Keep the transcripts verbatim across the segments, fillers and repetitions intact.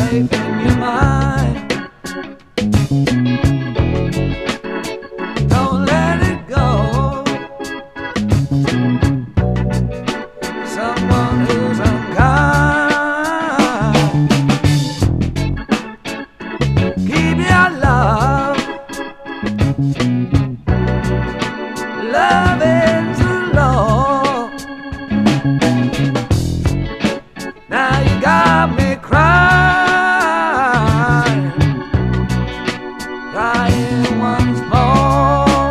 safe in your mind. Don't let it go. Someone who's unkind. Keep your love. Love is the law. Now you got me crying, crying once more.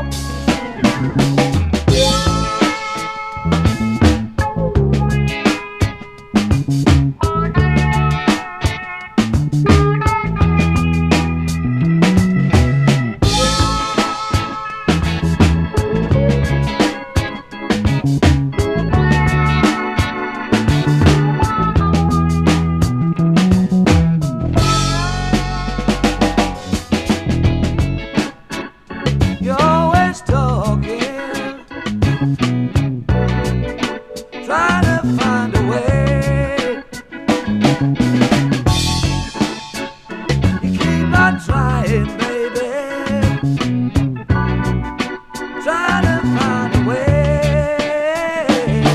You're always talking, trying to find a way. You keep on trying, baby, trying to find a way.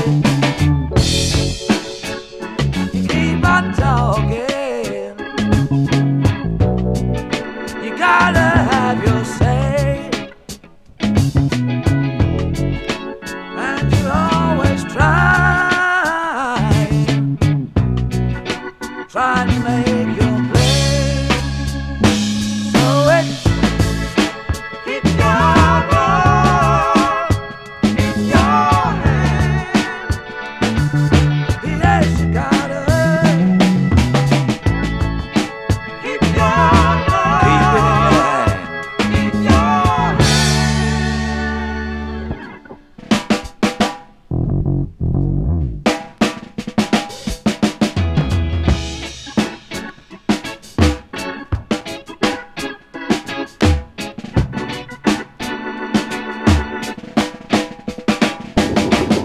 You keep on talking, you gotta have your say. And you're always trying, trying to make your play. So it's keep your ball in your hand. Yes, you gotta keep your ball, keep it in your hand. In your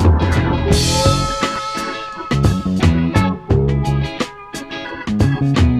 hand.